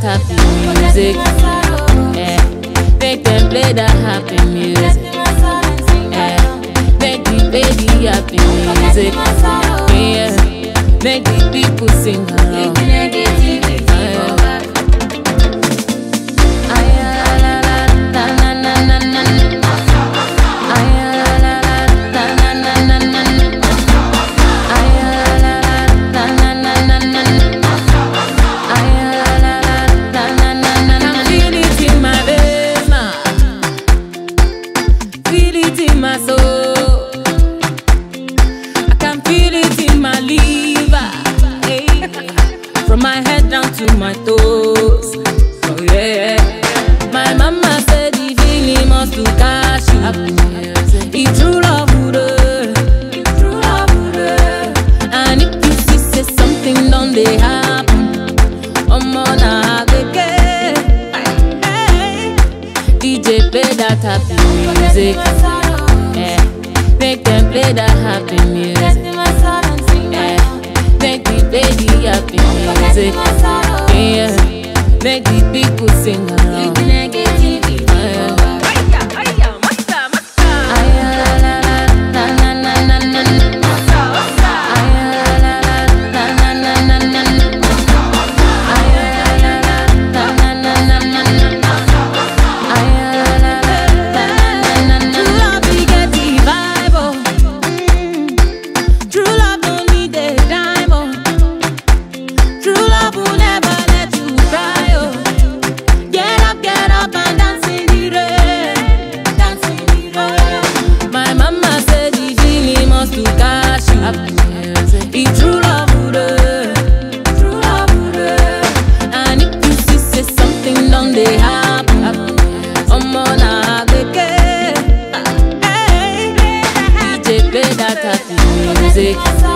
happy music. Yeah. Make them play that happy music. Yeah. Make the baby happy music. Yeah. Make the people sing along. My soul, I can feel it in my liver, hey. From my head down to my toes. Oh yeah, my mama said the feeling must to cash you. It's true love, it's true love. And if you see say something done they happen, I'm on a hey. DJ play that happy music. Yeah. Make them play that happy music. Yeah. Make the baby happy music. Yeah. Make the people sing along. To cash you. It's true love, true love. And if you see say something done they happen, I'm on a hey. DJ play that happy music.